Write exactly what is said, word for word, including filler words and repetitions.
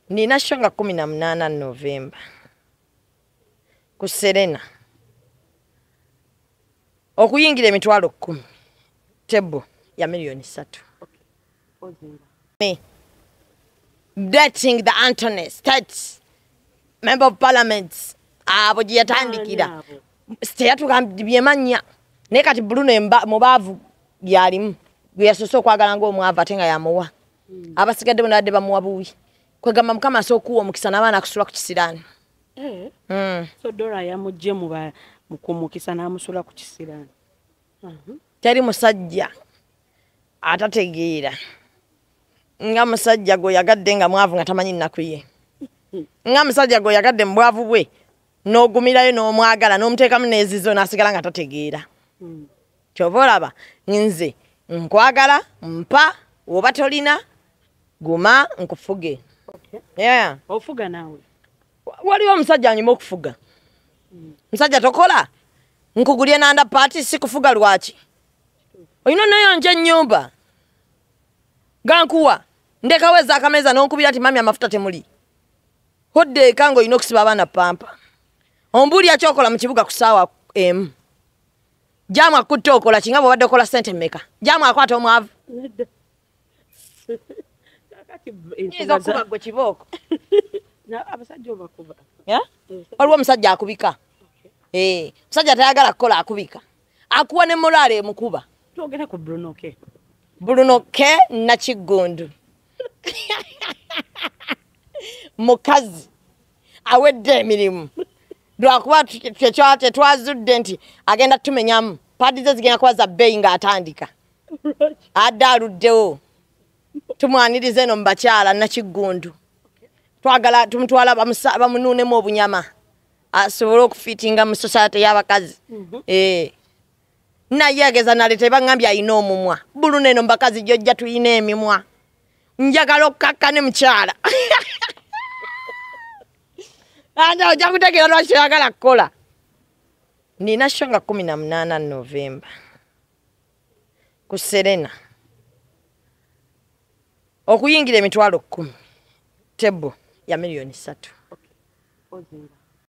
Nina show nga kumi na munana Novemba ku Serena okuyingira emitwalo kumi tebo ya milioni satu. Me dating the Anthony States Member of Parliament abo gyatandikira steyatu byemanya ne kati Bruno emba mubavu byalimu byasoso kwagala ngo omwava tenga yamuwa abasigadde bonadde bamuwa buwi kwegamba mukama sokuwa mukisa nabana kusula ku kisirani eh mm. So Dora yamujje muba mukumukisa namusula ku kisirani mhm teri musajja atategeera nga musajja go yagadde nga mwavu nga tamanyi nakuye nga musajja go yagadde mbwavu bwe no gumirayo no mwagala no mteeka munezizo nasigala nga tategeera mm. Chovolaba nze nkwagala mpa oba tolina guma nkufuge. Okay. Yeah. Ofuga nawe. Waliwo musajja anyuma okufuga. Mm. Musajja tokola nkugulye nanda party sikufuga lwaki. Oyino nayo nje nyumba. Gankuwa ndeka weza akameza nonkubira ati mami amafuta temuli. Hodde kango ino kusiba abana Pampa. Ombuli achokola mu kibuga kusawa em. Jamu akutte okola kingabo badde okola sente meka. Jamu akwata omwavu. Izo kuba gwe kiboko. Na abasajja bakuba. Ya? Waliwo musajja akubika. Okay. Eh, musajja tayagala kukola akubika. Akuwa ne morale mukuba. Togera ku Bruno ke. Bruno ke na kigundu. Mukazi awedde emirimu. Lwakuba twete twazudde nti agenda tumenyamu padi ze zigenda kwaza bei nga atandika adaluddewo tumwanirize no mbakyala na kigundu twagala tumutwala bamununemu obunyama asobole okufitinga mu society y'abakazi eh naye ageza nalete bangambye ayina omumwa Bruno eno Mubakazi jjojja tuyina emimwa njagala okkakkane mukyala anda oja kutegera lwaki yagala kukola. Nina show nga kumi na munana Novemba ku Serena okuyingira emitwalo kumi tebo ya milioni satu. Okay.